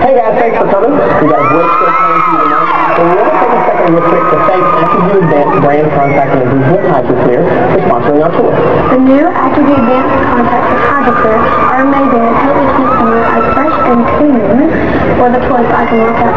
Hey guys, thanks for coming. We got a great show coming to you tonight. So we want to take a second real quick to thank Attribute Advanced Brand Contact Lenses with HydroClear for sponsoring our tour. The new Attribute Advanced Contact with HydroClear are amazing and totally keep them as fresh and clean for the choice I can work out